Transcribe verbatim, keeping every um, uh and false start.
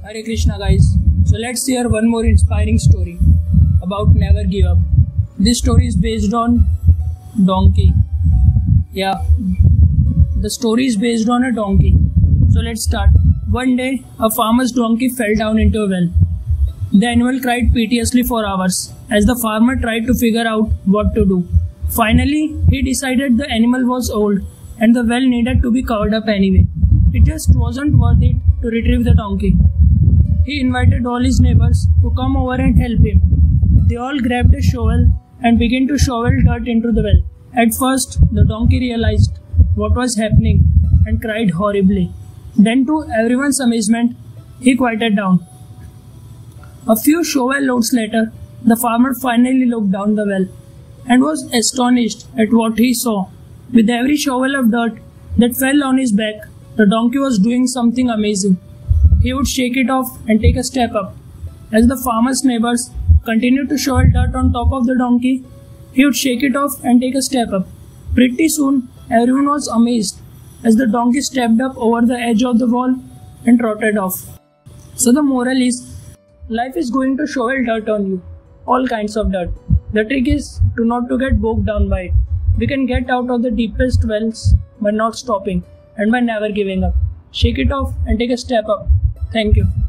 Hare Krishna guys. So let's hear one more inspiring story about never give up. This story is based on donkey. Yeah, the story is based on a donkey. So let's start. One day, a farmer's donkey fell down into a well. The animal cried piteously for hours as the farmer tried to figure out what to do. Finally, he decided the animal was old and the well needed to be covered up anyway. It just wasn't worth it to retrieve the donkey. He invited all his neighbors to come over and help him. They all grabbed a shovel and began to shovel dirt into the well. At first, the donkey realized what was happening and cried horribly. Then, to everyone's amazement, he quieted down. A few shovel loads later, the farmer finally looked down the well and was astonished at what he saw. With every shovel of dirt that fell on his back, the donkey was doing something amazing. He would shake it off and take a step up. As the farmer's neighbors continued to shovel dirt on top of the donkey, he would shake it off and take a step up. Pretty soon, everyone was amazed as the donkey stepped up over the edge of the wall and trotted off. So the moral is, life is going to shovel dirt on you, all kinds of dirt. The trick is to not to get bogged down by it. We can get out of the deepest wells by not stopping and by never giving up. Shake it off and take a step up. Thank you.